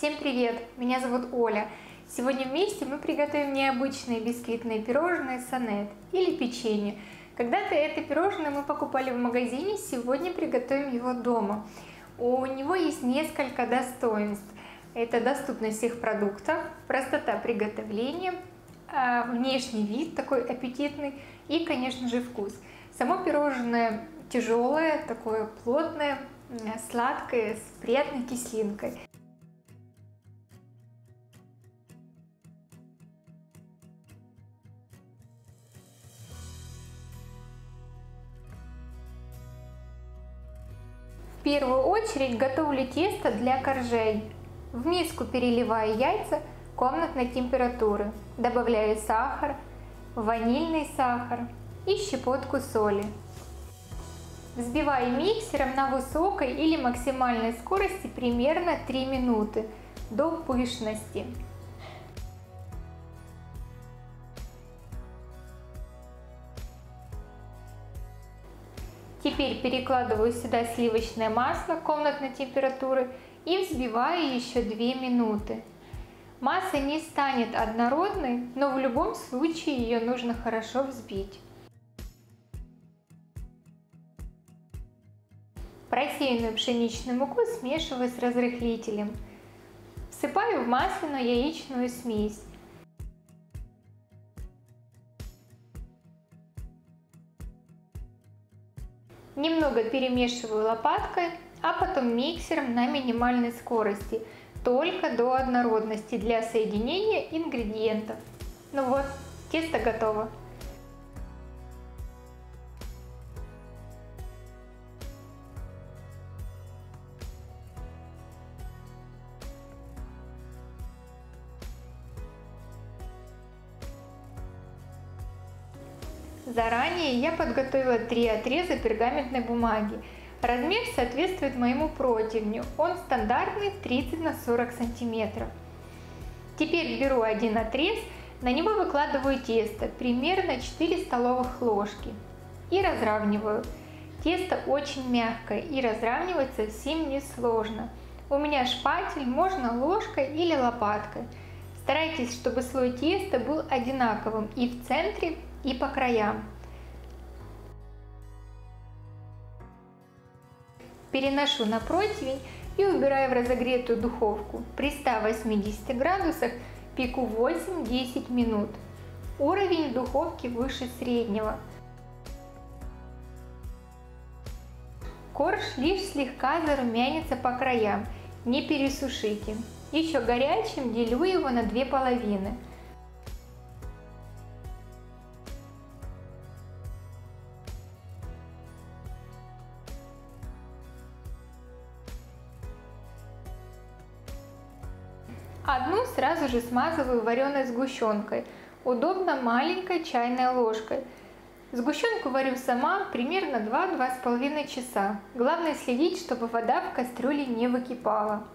Всем привет! Меня зовут Оля. Сегодня вместе мы приготовим необычные бисквитные пирожные сонет или печенье. Когда-то это пирожное мы покупали в магазине, сегодня приготовим его дома. У него есть несколько достоинств. Это доступность всех продуктов, простота приготовления, внешний вид такой аппетитный и, конечно же, вкус. Само пирожное тяжелое, такое плотное, сладкое, с приятной кислинкой. В первую очередь готовлю тесто для коржей. В миску переливаю яйца комнатной температуры, добавляю сахар, ванильный сахар и щепотку соли. Взбиваю миксером на высокой или максимальной скорости примерно 3 минуты до пышности. Теперь перекладываю сюда сливочное масло комнатной температуры и взбиваю еще 2 минуты. Масса не станет однородной, но в любом случае ее нужно хорошо взбить. Просеянную пшеничную муку смешиваю с разрыхлителем. Всыпаю в масляную яичную смесь. Немного перемешиваю лопаткой, а потом миксером на минимальной скорости, только до однородности для соединения ингредиентов. Ну вот, тесто готово. Заранее я подготовила 3 отреза пергаментной бумаги. Размер соответствует моему противню, он стандартный 30 на 40 сантиметров. Теперь беру один отрез, на него выкладываю тесто, примерно 4 столовых ложки, и разравниваю. Тесто очень мягкое и разравнивать совсем не сложно. У меня шпатель, можно ложкой или лопаткой. Старайтесь, чтобы слой теста был одинаковым и в центре, и по краям. Переношу на противень и убираю в разогретую духовку. При 180 градусах пеку 8-10 минут. Уровень духовки выше среднего. Корж лишь слегка зарумянится по краям, не пересушите. Еще горячим делю его на 2 половины. Одну сразу же смазываю вареной сгущенкой, удобно маленькой чайной ложкой. Сгущенку варю сама примерно 2-2,5 часа. Главное следить, чтобы вода в кастрюле не выкипала.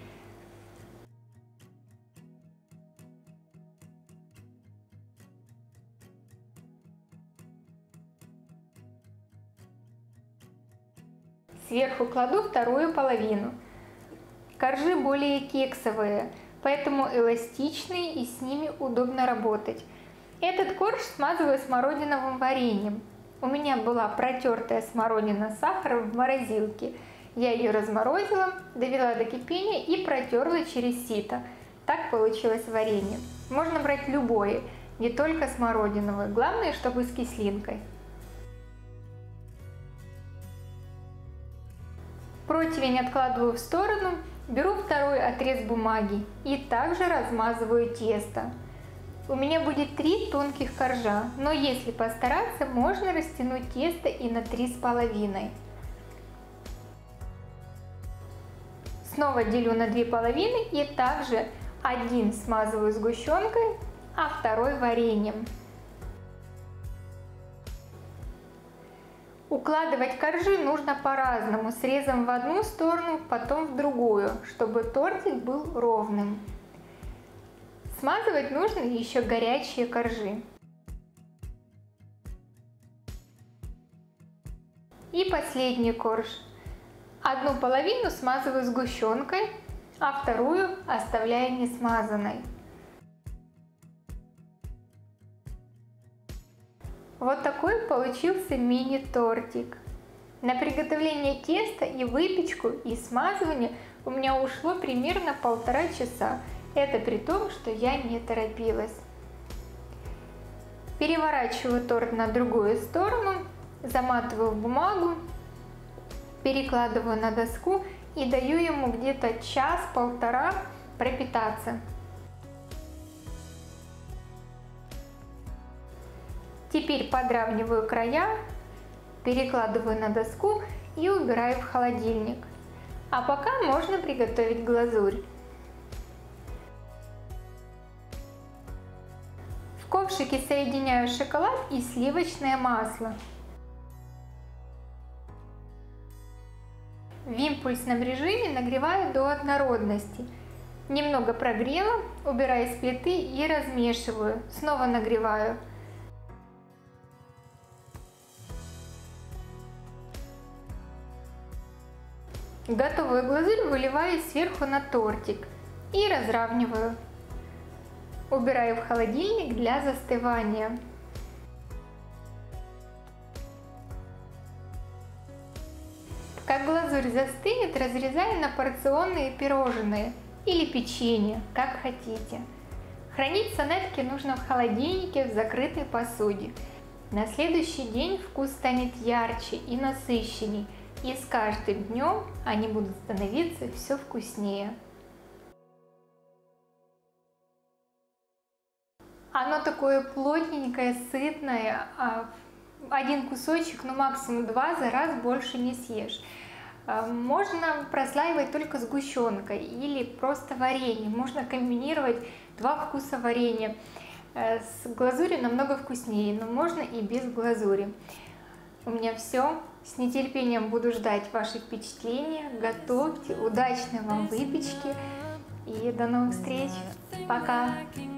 Сверху кладу вторую половину. Коржи более кексовые, поэтому эластичные и с ними удобно работать. Этот корж смазываю смородиновым вареньем. У меня была протертая смородина с сахаром в морозилке. Я ее разморозила, довела до кипения и протерла через сито. Так получилось варенье. Можно брать любое, не только смородиновое. Главное, чтобы с кислинкой. Противень откладываю в сторону. Беру второй отрез бумаги и также размазываю тесто. У меня будет 3 тонких коржа, но если постараться, можно растянуть тесто и на 3,5. Снова делю на 2 половины и также один смазываю сгущенкой, а второй вареньем. Укладывать коржи нужно по-разному, срезом в одну сторону, потом в другую, чтобы тортик был ровным. Смазывать нужно еще горячие коржи. И последний корж. Одну половину смазываю сгущенкой, а вторую оставляю несмазанной. Вот такой получился мини-тортик. На приготовление теста и выпечку и смазывание у меня ушло примерно 1,5 часа. Это при том, что я не торопилась. Переворачиваю торт на другую сторону, заматываю в бумагу, перекладываю на доску и даю ему где-то час-полтора пропитаться. Теперь подравниваю края, перекладываю на доску и убираю в холодильник. А пока можно приготовить глазурь. В ковшике соединяю шоколад и сливочное масло. В импульсном режиме нагреваю до однородности. Немного прогрела, убираю с плиты и размешиваю. Снова нагреваю. Готовую глазурь выливаю сверху на тортик и разравниваю. Убираю в холодильник для застывания. Как глазурь застынет, разрезаю на порционные пирожные или печенье, как хотите. Хранить сонетки нужно в холодильнике в закрытой посуде. На следующий день вкус станет ярче и насыщенней. И с каждым днем они будут становиться все вкуснее. Оно такое плотненькое, сытное. Один кусочек, ну максимум 2, за раз больше не съешь. Можно прослаивать только сгущенкой или просто вареньем. Можно комбинировать 2 вкуса варенья. С глазурью намного вкуснее, но можно и без глазури. У меня все. С нетерпением буду ждать ваши впечатления. Готовьте, удачной вам выпечки и до новых встреч. Пока!